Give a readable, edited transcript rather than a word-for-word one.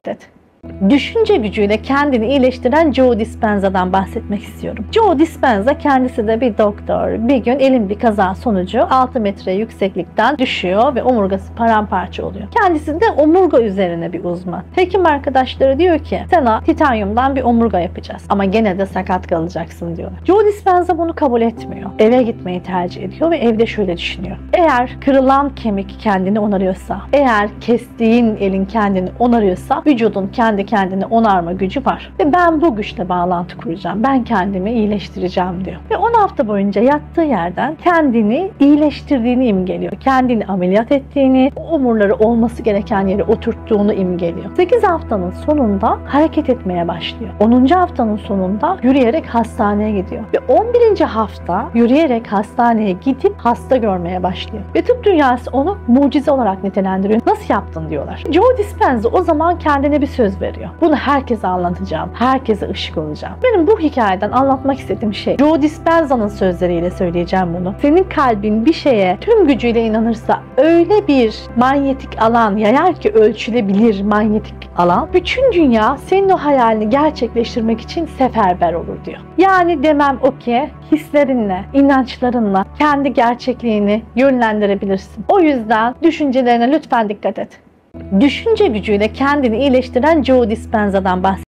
dikkat et. Düşünce gücüyle kendini iyileştiren Joe Dispenza'dan bahsetmek istiyorum. Joe Dispenza kendisi de bir doktor. Bir gün elin bir kaza sonucu 6 metre yükseklikten düşüyor ve omurgası paramparça oluyor. Kendisi de omurga üzerine bir uzman. Hekim arkadaşları diyor ki sana titanyumdan bir omurga yapacağız ama gene de sakat kalacaksın diyorlar. Joe Dispenza bunu kabul etmiyor. Eve gitmeyi tercih ediyor ve evde şöyle düşünüyor. Eğer kırılan kemik kendini onarıyorsa, eğer kestiğin elin kendini onarıyorsa vücudun kendini onarma gücü var. Ve ben bu güçle bağlantı kuracağım. Ben kendimi iyileştireceğim diyor. Ve 10 hafta boyunca yattığı yerden kendini iyileştirdiğini imgeliyor. Kendini ameliyat ettiğini, omurları olması gereken yere oturttuğunu imgeliyor. 8 haftanın sonunda hareket etmeye başlıyor. 10. haftanın sonunda yürüyerek hastaneye gidiyor. Ve 11. hafta yürüyerek hastaneye gidip hasta görmeye başlıyor. Ve tıp dünyası onu mucize olarak nitelendiriyor. Nasıl yaptın diyorlar. Joe Dispenza o zaman kendine bir söz veriyor. Bunu herkese anlatacağım. Herkese ışık olacağım. Benim bu hikayeden anlatmak istediğim şey, Joe Dispenza'nın sözleriyle söyleyeceğim bunu. Senin kalbin bir şeye tüm gücüyle inanırsa öyle bir manyetik alan yayar ki ölçülebilir manyetik alan. Bütün dünya senin o hayalini gerçekleştirmek için seferber olur diyor. Yani demem o ki hislerinle, inançlarınla kendi gerçekliğini yönlendirebilirsin. O yüzden düşüncelerine lütfen dikkat et. Düşünce gücüyle kendini iyileştiren Joe Dispenza'dan bahsediyorum.